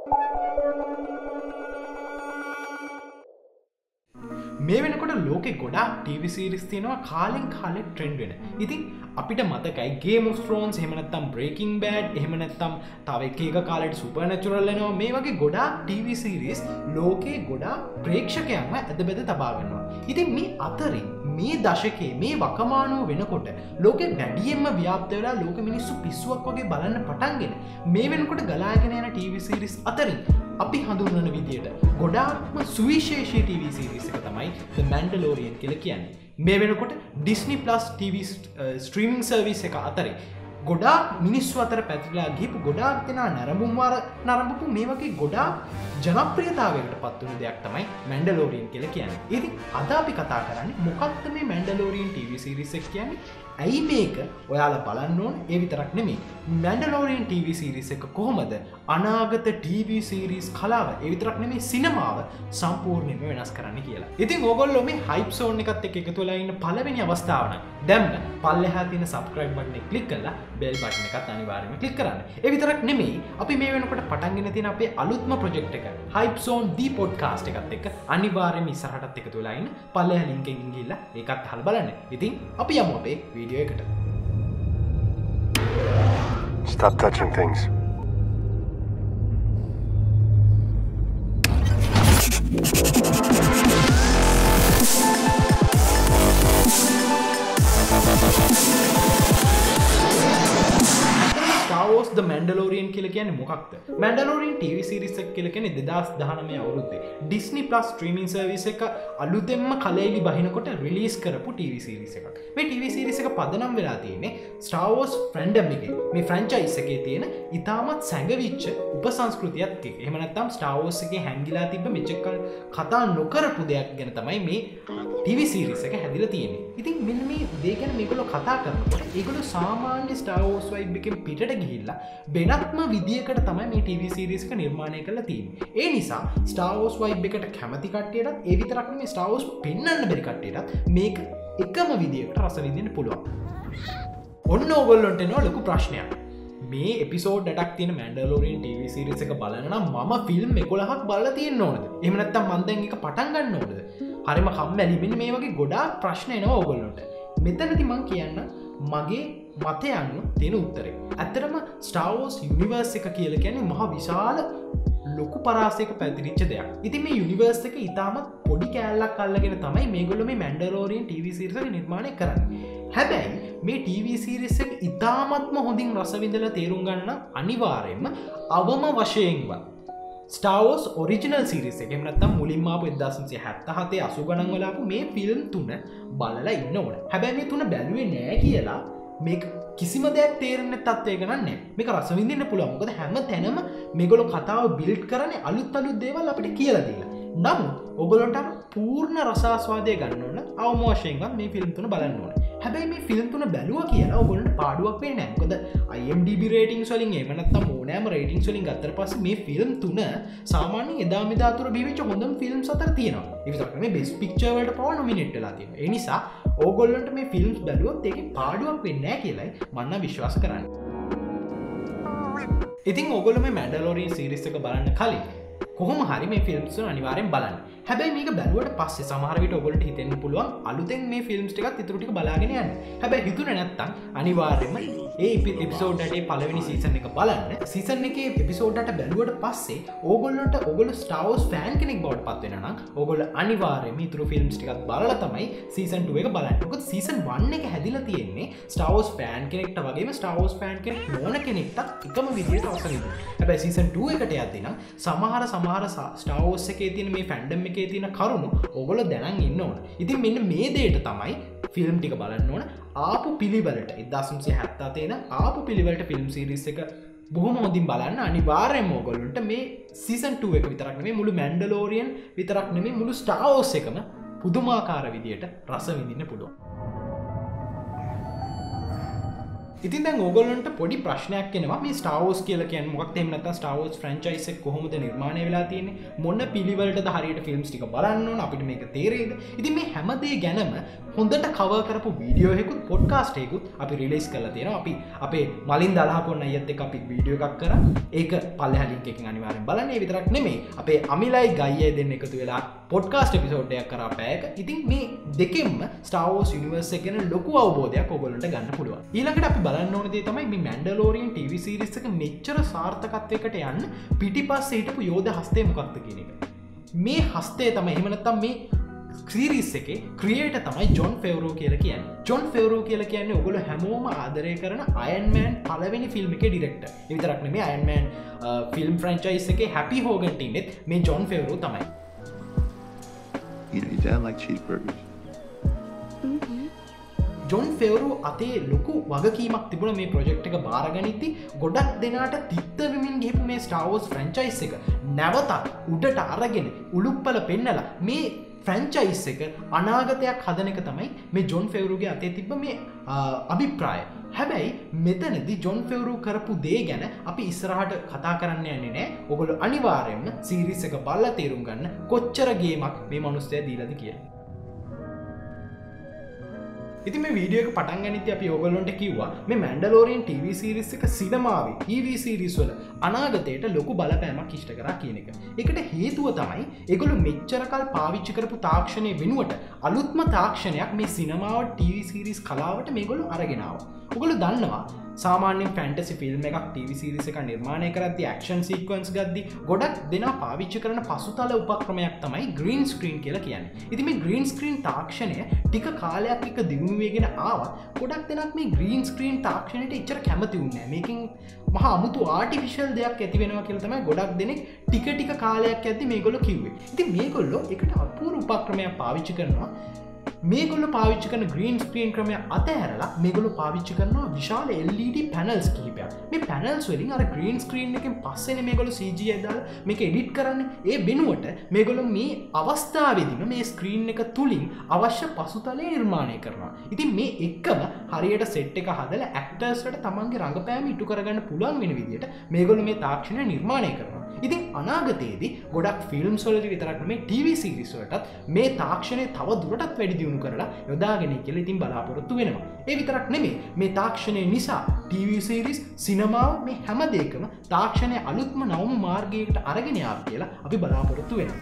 මේ වෙනකොට ලෝකෙ ගොඩාක් ටීවී සීරීස් තියෙනවා කාලෙන් කාලෙට ට්‍රෙන්ඩ් වෙන. ඉතින් අපිට මතකයි Game of Thrones එහෙම නැත්නම් Breaking Bad එහෙම නැත්නම් තව එක කාලෙට Supernatural එනවා. මේ වගේ ගොඩාක් ටීවී සීරීස් ලෝකේ ගොඩාක් ප්‍රේක්ෂකයන්ව ඇදබැද තබා ගන්නවා. ඉතින් මේ අතරින් මේ දශකයේ මේ වකමානුව වෙනකොට ලෝකෙ වැඩියෙන්ම ව්‍යාප්ත වෙලා ලෝක මිනිස්සු පිස්සුවක් වගේ බලන්න පටන්ගෙන මේ වෙනකොට ගලාගෙන යන ටීවී සීරීස් අතරින් අපි හඳුන්වන විදියට ගොඩාක්ම සුවිශේෂී ටීවී සීරීස් එක තමයි The Mandalorian කියලා කියන්නේ. මේ වෙනකොට Disney Plus TV streaming service එක අතරේ ගොඩාක් මිනිස්සු අතර පැතිරලා ගිහපු ගොඩාක් දෙනා නරඹපු මේ වගේ ගොඩාක් ජනප්‍රියතාවයකට පත් වුණු දෙයක් තමයි Mandalorian කියලා කියන්නේ. ඉතින් අද අපි කතා කරන්නේ මොකක්ද මේ Mandalorian TV series එක කියන්නේ? ඇයි මේක ඔයාලා බලන්න ඕන? ඒ විතරක් නෙමෙයි. Mandalorian TV series එක කොහොමද අනාගත TV series කලාව, ඒ විතරක් නෙමෙයි සිනමාව සම්පූර්ණයෙන්ම වෙනස් කරන්න කියලා. ඉතින් ඕගොල්ලෝ මේ hype zone එකත් එක්ක එකතු වෙලා ඉන්න පළවෙනි අවස්ථාව නම් දැම්ම පල්ලෙහා තියෙන subscribe button එක click කරලා bell button එකත් අනිවාර්යයෙන්ම click කරන්න. ඒ විතරක් නෙමෙයි අපි මේ වෙනකොට පටන් ගෙන තියෙන අපේ අලුත්ම project එක hype zone the podcast එකත් එක්ක අනිවාර්යයෙන්ම ඉස්සරහටත් එකතු වෙලා ඉන්න පල්ලෙහා link එකකින් ගිහිල්ලා ඒකත් අහලා බලන්න. ඉතින් අපි යමු අපේ වීඩියෝ එකට. Stop touching things. Star Wars The Mandalorian කියලා කියන්නේ මොකක්ද? Mandalorian TV series එක කියලා කියන්නේ 2019 අවුරුද්දේ Disney Plus streaming service එක අලුතෙන්ම කලෙලි බහිනකොට රිලීස් කරපු TV series එකක්. මේ TV series එක පදනම් වෙලා තියෙන්නේ Star Wars fandom එකේ. මේ franchise එකේ තියෙන ඉතාමත් සැඟවිච්ච උපසංස්කෘතියත් එක්ක. එහෙම නැත්නම් Star Wars එකේ හැංගිලා තිබ්බ මෙච්චර කතා නොකරපු දෙයක් ගැන තමයි මේ TV series එක හැදිලා තියෙන්නේ. ඉතින් මෙන්න මේ දේ ගැන මේගොල්ලෝ කතා කරනකොට ඒගොල්ලෝ සාමාන්‍ය Star Wars vibe එකෙන් පිටට ගිහිල්ලා වෙනත්ම විදියකට තමයි මේ TV series එක නිර්මාණය කරලා තියෙන්නේ. ඒ නිසා Star Wars vibe එකට කැමති කට්ටියටත් ඒ විතරක් නෙමෙයි Star Wars පෙන්වන්න බැරි කට්ටියටත් මේක එකම විදියකට රස විඳින්න පුළුවන්. ඔන්න ඕගොල්ලන්ට එනවා ලොකු ප්‍රශ්නයක්. මේ එපිසෝඩ් 8ක් තියෙන Mandalorian TV series එක බලන්න නම් මම ෆිල්ම් 11ක් බලලා තියෙන්න ඕනද? එහෙම නැත්නම් මම දැන් ඒක පටන් ගන්න ඕනද? හරිම කම්මැලි. මෙන්න මේ වගේ ගොඩාක් ප්‍රශ්න එනවා ඕගොල්ලන්ට. මෙතනදී මම කියන්න මගේ මතය අනුව තියෙන උත්තරේ. ඇත්තටම Star Wars universe එක කියලා කියන්නේ මහ විශාල ලොකු පරාසයක පැතිරිච්ච දෙයක්. ඉතින් මේ universe එක ඉතාමත් පොඩි කෑල්ලක් අල්ලගෙන තමයි මේගොල්ලෝ මේ Mandalorian TV series එක නිර්මාණය කරන්නේ. හැබැයි මේ TV series එක ඉතාමත්ම හොඳින් රස විඳලා තේරුම් ගන්න නම් අනිවාර්යයෙන්ම අවම වශයෙන්වත් Star Wars original series එක එහෙම නැත්නම් මුලින්ම ආපු 1977 80 ගණන් වල ආපු මේ ෆිල්ම් තුන බලලා ඉන්න ඕන. හැබැයි මේ තුන බැලුවේ නෑ කියලා මේක කිසිම දෙයක් තේරෙන්නේ තත්ත්වයක නෑ. මේක රස විඳින්න පුළුවන්. මොකද හැම තැනම මේගොල්ලෝ කතාව බිල්ඩ් කරන්නේ අලුත් දේවල් අපිට කියලා දීලා. නමුත් ඔයගොල්ලන්ට පූර්ණ රසාස්වාදය ගන්න ඕන අවම වශයෙන්වත් මේ ෆිල්ම් තුන බලන්න ඕන. හැබැයි මේ ෆිල්ම් තුන බැලුවා කියලා ඔයගොල්ලන්ට පාඩුවක් වෙන්නේ නැහැ. මොකද IMDb ratings වලින් එහෙම නැත්නම් ඕනෑම ratings වලින් ගත්තට පස්සේ මේ ෆිල්ම් තුන සාමාන්‍යයෙන් එදා මෙදා අතර බිහිවෙච්ච හොඳම ෆිල්ම්ස් අතර තියෙනවා. ඒ විතරක් නෙමෙයි best picture වලට පවා nominate වෙලා තියෙනවා. ඒ නිසා ඕගොල්ලන්ට මේ ෆිල්ම්ස් බැලුවොත් ඒකේ පාඩුවක් වෙන්නේ නැහැ කියලායි මම නම් විශ්වාස කරන්නේ. ඉතින් ඕගොල්ලෝ මේ Mandalorian series එක බලන්න කලින් කොහොම හරි මේ ෆිල්ම්ස් වල අනිවාර්යෙන් බලන්න. හැබැයි මේක බැලුවට පස්සේ සමහර විට ඔයගොල්ලන්ට හිතෙන්න පුළුවන් අලුතෙන් මේ ෆිල්ම්ස් ටිකත් ඉතුරු ටික බලාගෙන යන්න. හැබැයි හිතුනේ නැත්තම් අනිවාර්යෙන්ම ඒ එපිසෝඩ් 8 පළවෙනි සීසන් එක බලන්න. සීසන් එකේ එපිසෝඩ් 8 බැලුවට පස්සේ ඕගොල්ලෝ Star Wars fan කෙනෙක් බවට පත් වෙනවා නම් ඕගොල්ලෝ අනිවාර්යෙන්ම ඉතුරු ෆිල්ම්ස් ටිකත් බලලා තමයි සීසන් 2 එක බලන්න. මොකද සීසන් 1 එක හැදිලා තියෙන්නේ Star Wars fan කෙනෙක්ට වගේම Star Wars fan කෙනෙක් නොවන කෙනෙක්ටත් එකම විදිහට රස විඳින්න. හැබැයි සීසන් 2 එකට යද්දී නම් සමහර Star Wars එකේ තියෙන මේ fandom එකේ තියෙන කරුණු ඕගොල්ලෝ දැනන් ඉන්න ඕන. ඉතින් මෙන්න මේ දෙයට තමයි ෆිල්ම් ටික බලන්න ඕන. ආපු පිළිවෙලට 1977 ඉඳන් ආපු පිළිවෙලට ෆිල්ම් සීරීස් එක බොහොම හොඳින් බලන්න. අනිවාර්යයෙන්ම ඕගොල්ලන්ට මේ සීසන් 2 එක විතරක් නෙමෙයි මුළු Mandalorian විතරක් නෙමෙයි මුළු Star Wars එකම පුදුමාකාර විදියට රස විඳින්න පුළුවන්. ඉතින් දැන් ඕගොල්ලන්ට පොඩි ප්‍රශ්නයක් එනවා මේ Star Wars කියලා කියන්නේ මොකක්ද? එහෙම නැත්නම් Star Wars franchise එක කොහොමද නිර්මාණය වෙලා තියෙන්නේ? මොන පිළිවෙලටද හරියට ෆිල්ම්ස් ටික බලන්න ඕන? අපිට මේක තේරෙයිද? ඉතින් මේ හැම දේ ගැනම හොඳට කවර් කරපු වීඩියෝ එකකුත් පොඩ්කාස්ට් එකකුත් අපි රිලීස් කරලා තියෙනවා. අපි අපේ මලින් දලහකොන්න අයියත් එක්ක අපි වීඩියෝ එකක් කරා. ඒක පල්ලෙහා link එකකින් අනිවාර්යෙන් බලන්න. ඒ විතරක් නෙමෙයි. අපේ අමිලයි ගයියයි දෙන්න එකතු වෙලා පොඩ්කාස්ට් එපිසෝඩ් එකක් කරා පැයක. ඉතින් මේ දෙකෙන්ම Star Wars universe එක ගැන ලොකු අවබෝධයක් ඔයගොල්ලන්ට ගන්න පුළුවන්. ඊළඟට අපි බලන්න ඕන දේ තමයි මේ Mandalorian TV series එක මෙච්චර සාර්ථකත්වයකට යන්න පිටිපස්සේ හිටපු යෝධ හස්තය මොකක්ද කියන එක. මේ හස්තය තමයි එහෙම නැත්නම් මේ සීරීස් එකේ ක්‍රියේටර් තමයි ජොන් ෆේවරෝ කියලා කියන්නේ. ජොන් ෆේවරෝ කියලා කියන්නේ ඔයගොල්ලෝ හැමෝම ආදරය කරන Iron Man පළවෙනි ෆිල්ම් එකේ ඩිරෙක්ටර්. ඒ විතරක් නෙමෙයි Iron Man ෆිල්ම් ෆ්‍රැන්චයිස් එකේ හැපි හෝගන් ටීමෙත් මේ ජොන් ෆේවරෝ තමයි. You know, your dad liked cheeseburgers. Jon Favreau අතේ ලොකු වගකීමක් තිබුණ මේ ප්‍රොජෙක්ට් එක බාරගනිද්දි ගොඩක් දෙනාට තිත්ත වෙමින් ගිහපු මේ Star Wars ෆ්‍රැන්චයිස් එක නැවතත් උඩට අරගෙන උලුප්පල පෙන්නලා මේ ෆ්‍රැන්චයිස් එක අනාගතයක් හදන එක තමයි මේ ජොන් ෆෙවරුගේ අතේ තිබ්බ මේ අභිප්‍රාය. හැබැයි මෙතනදී ජොන් ෆෙවරු කරපු දේ ගැන අපි ඉස්සරහට කතා කරන්න යන්නේ නැහැ. ඔයගොල්ලෝ අනිවාර්යයෙන්ම සීරීස් එක බලලා තේරුම් ගන්න කොච්චර ගේමක් මේ මිනිස්සයා දීලාද කියලා. ඉතින් මේ වීඩියෝ එක පටන් ගනිද්දී අපි ඔයගොල්ලන්ට කිව්වා මේ Mandalorian TV series එක සිනමාවේ TV series වල අනාගතයට ලොකු බලපෑමක් ඉෂ්ට කරා කියන එක. ඒකට හේතුව තමයි ඒගොල්ලෝ මෙච්චර කල් පාවිච්චි කරපු තාක්ෂණයේ වෙනුවට අලුත්ම තාක්ෂණයක් මේ සිනමාව TV series කලාවට මේගොල්ලෝ අරගෙන ආවා. ඔයගොල්ලෝ දන්නවා සාමාන්‍යයෙන් ෆැන්ටසි ෆිල්ම් එකක් TV series එකක් නිර්මාණය කරද්දී ඇක්ෂන් සීක්වන්ස් ගද්දී ගොඩක් දෙනා පාවිච්චි කරන පසුතල උපක්‍රමයක් තමයි ග්‍රීන් ස්ක්‍රීන් කියලා කියන්නේ. ඉතින් මේ ග්‍රීන් ස්ක්‍රීන් තාක්ෂණය ටික කාලයක් එක්ක දියුණු වෙගෙන ආවා. ගොඩක් දෙනාක් මේ ග්‍රීන් ස්ක්‍රීන් තාක්ෂණයට එච්චර කැමති වුණේ නැහැ. මේකෙන් මහා අමුතු ආටිෆිෂල් දෙයක් ඇති වෙනවා කියලා තමයි ගොඩක් දෙනෙක් ටික කාලයක් යද්දී මේගොල්ලෝ කිව්වේ. ඉතින් මේගොල්ලෝ ඒකට අපූර්ව උපක්‍රමයක් පාවිච්චි කරනවා. මේගොල්ලෝ පාවිච්චි කරන ග්‍රීන් ස්ක්‍රීන් ක්‍රමය අතහැරලා මේගොල්ලෝ පාවිච්චි කරනවා විශාල LED පැනල්ස් කිහිපයක්. මේ පැනල්ස් වලින් අර ග්‍රීන් ස්ක්‍රීන් එකෙන් පස්සේනේ මේගොල්ලෝ CGI දාලා මේක එඩිට් කරන්නේ. ඒ වෙනුවට මේගොල්ලෝ මේ අවස්ථාවේදීම මේ ස්ක්‍රීන් එක තුලින් අවශ්‍ය පසුතලය නිර්මාණය කරනවා. ඉතින් මේ එකම හරියට සෙට් එක හදලා ඇක්ටර්ස්ලට තමන්ගේ රංගපෑම ඉටු කරගන්න පුළුවන් වෙන විදිහට මේගොල්ලෝ මේ තාක්ෂණය නිර්මාණය කරනවා. ඉතින් අනාගතයේදී ගොඩක් ෆිල්ම්ස් වලට විතරක් නෙමෙයි TV series වලටත් මේ තාක්ෂණය තව දුරටත් වැඩි දියුණු කරලා යොදාගෙන කියලා ඉතින් බලාපොරොත්තු වෙනවා. ඒ විතරක් නෙමෙයි මේ තාක්ෂණය නිසා TV series සිනමාව මේ හැම දෙයකම තාක්ෂණය අලුත්ම නවම මාර්ගයකට අරගෙන යාවි කියලා අපි බලාපොරොත්තු වෙනවා.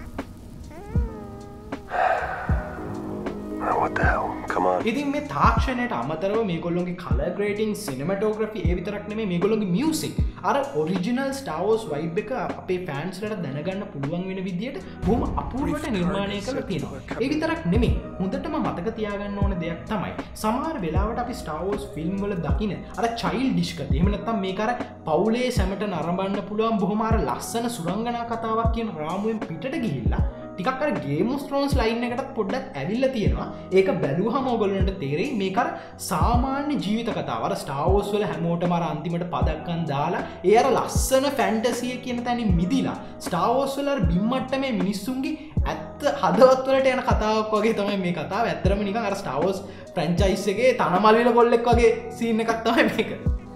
What the hell? Come on. ඉතින් මේ තාක්ෂණයට අමතරව මේගොල්ලොන්ගේ කලර් ග්‍රේඩින් සිනමැටෝග්‍රැෆි ඒ විතරක් නෙමෙයි මේගොල්ලොන්ගේ මියුසික් අර ඔරිජිනල් Star Wars vibe එක අපේ ෆෑන්ස්ලට දැනගන්න පුළුවන් වෙන විදිහට බොහොම අපූර්වට නිර්මාණය කරලා තියෙනවා. ඒ විතරක් නෙමෙයි හොඳටම මතක තියාගන්න ඕන දෙයක් තමයි සමහර වෙලාවට අපි Star Wars ෆිල්ම් වල දකින අර චයිල්ඩිෂ් කතා. එහෙම නැත්නම් මේක අර පවුලේ සැමට නරඹන්න පුළුවන් බොහොම අර ලස්සන සුරංගනා කතාවක් කියන රාමුවෙන් පිටට ගිහිල්ලා ටිකක් අර Game of Thrones ලයින් එකටත් පොඩ්ඩක් ඇවිල්ලා තියෙනවා. ඒක බැලුවහම ඔයගොල්ලන්ට තේරෙයි මේක අර සාමාන්‍ය ජීවිත කතාව. අර Star Wars වල හැමෝටම අර අන්තිමට පදක්කම් දාලා ඒ අර ලස්සන ෆැන්ටසි කියන තැනින් මිදිලා Star Wars වල අර බිම්මට්ටමේ මිනිස්සුන්ගේ ඇත්ත හදවත් වලට යන කතාවක් වගේ තමයි මේ කතාව. ඇත්තටම නිකන් අර Star Wars franchise එකේ තනමල්විල කොල්ලෙක් වගේ සීන් එකක් තමයි මේක.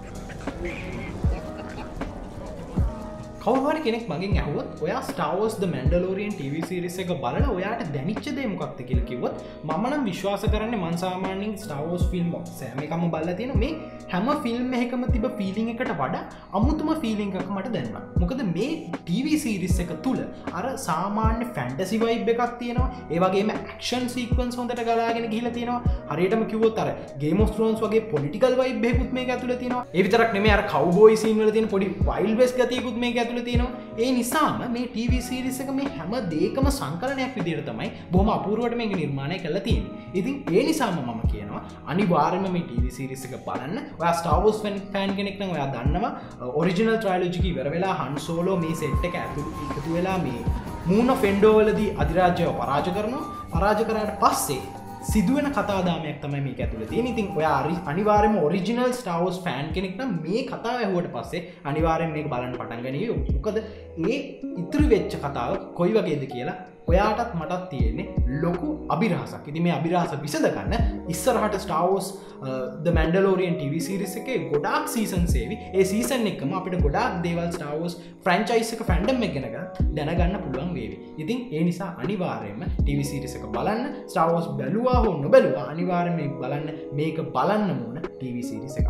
කවුරුහරි කෙනෙක් මගෙන් ඇහුවොත් ඔයා Star Wars The Mandalorian TV series එක බලලා ඔයාට දැනෙච්ච දේ මොකක්ද කියලා කිව්වොත් මම නම් විශ්වාස කරන්නේ මං සාමාන්‍යයෙන් Star Wars film සෑම එකම බලලා තියෙන මේ හැම ෆිල්ම් එකකම තිබ ෆීලිං එකට වඩා අමුතුම ෆීලිං එකක් මට දැනුණා. මොකද මේ TV series එක තුල අර සාමාන්‍ය fantasy vibe එකක් තියෙනවා. ඒ වගේම action sequence හොඳට ගලාගෙන ගිහිලා තියෙනවා. හරියටම කිව්වොත් අර Game of Thrones වගේ political vibe එකකුත් මේක ඇතුලේ තියෙනවා. ඒ විතරක් නෙමෙයි අර cowboy scene වල තියෙන පොඩි wild west ගතියකුත් මේක ඇතුලේ තියෙනවා. ඒ නිසාම මේ TV series එක මේ හැම දෙයකම සංකලනයක් විදිහට තමයි බොහොම අපූර්වට මේක නිර්මාණය කරලා තියෙන්නේ. ඉතින් ඒ නිසාම මම කියනවා අනිවාර්යයෙන්ම මේ TV series එක බලන්න. ඔයා Star Wars fan කෙනෙක් නම් ඔයා දන්නවා original trilogy එක ඉවර වෙලා Han Solo මේ set එක එකතු වෙලා මේ Moon of Endor වලදී අධිරාජ්‍යව පරාජය කරනවා. පරාජය කරාට පස්සේ සිදුවෙන කතාදාමයක් තමයි මේක ඇතුළේ තියෙන්නේ. ඉතින් ඔයා අනිවාර්යයෙන්ම ඔරිජිනල් Star Wars fan කෙනෙක් නම් මේ කතාව ඇහුවට පස්සේ අනිවාර්යෙන් මේක බලන්න පටන් ගනියෝ. මොකද ඒ ඉතුරු වෙච්ච කතාව කොයි වගේද කියලා ඔයාටත් මටත් තියෙන්නේ ලොකු අභිරහසක්. ඉතින් මේ අභිරහස විසඳ ගන්න ඉස්සරහට Star Wars The Mandalorian TV series එකේ ගොඩාක් සීසන්ස් ඒවි. ඒ සීසන් එකම අපිට ගොඩාක් දේවල් Star Wars franchise එක fandom එක ගැන දැනගන්න පුළුවන් වේවි. ඉතින් ඒ නිසා අනිවාර්යයෙන්ම TV series එක බලන්න. Star Wars බැලුවා හෝ නොබැලුවා අනිවාර්යයෙන්ම බලන්න. මේක බලන්න ඕන TV series එකක්.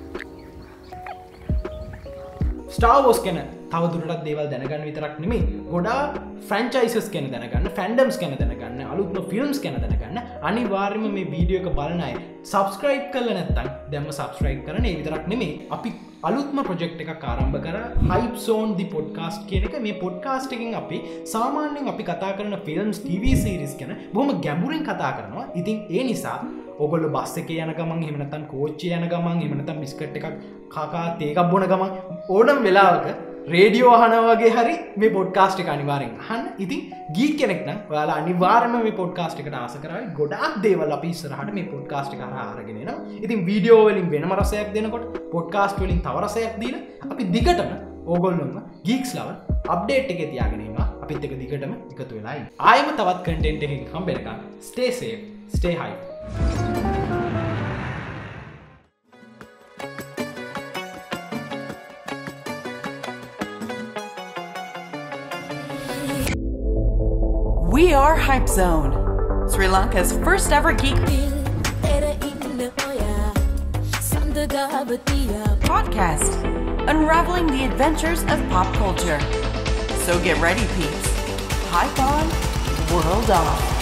Star Wars ගැන තවදුරටත් දේවල් දැනගන්න විතරක් නෙමෙයි ගොඩාක් franchises ගැන දැනගන්න, fandoms ගැන දැනගන්න, අලුත්ම films ගැන දැනගන්න අනිවාර්යයෙන්ම මේ වීඩියෝ එක බලන අය subscribe කරලා නැත්නම් දැන්ම subscribe කරන්න. ඒ විතරක් නෙමෙයි අපි අලුත්ම project එකක් ආරම්භ කරා Hype Zone the podcast කියන එක. මේ podcast එකෙන් අපි සාමාන්‍යයෙන් අපි කතා කරන films, TV series ගැන බොහොම ගැඹුරින් කතා කරනවා. ඉතින් ඒ නිසා ඔගොල්ලෝ බස් එකේ යන ගමන් එහෙම නැත්නම් කෝච්චියේ යන ගමන් එහෙම නැත්නම් බිස්කට් එකක් කකා තේ එකක් බොන ගමන් ඕනම වෙලාවක රේඩියෝ අහනවා වගේ හරි මේ පොඩ්කාස්ට් එක අනිවාර්යෙන් අහන්න. ඉතින් ගීක් කෙනෙක් නම් ඔයාලා අනිවාර්යයෙන්ම මේ පොඩ්කාස්ට් එකට ආස කරાવી. ගොඩාක් දේවල් අපි ඉස්සරහට මේ පොඩ්කාස්ට් එක හරහා අරගෙන එනවා. ඉතින් වීඩියෝ වලින් වෙනම රසයක් දෙනකොට පොඩ්කාස්ට් වලින් තව රසයක් දීලා අපි දිගටම ඕගොල්ලොම ගීක්ස් ලව අප්ඩේට් එකේ තියාගෙන ඉන්නවා. අපිත් එක දිගටම එකතු වෙලා ඉන්න. ආයෙම තවත් කන්ටෙන්ට් එකකින් හම්බෙන්නකම් stay safe, stay hype. We are Hype Zone, Sri Lanka's first ever geek podcast, unraveling the adventures of pop culture. So get ready, peeps. Hype on, world off.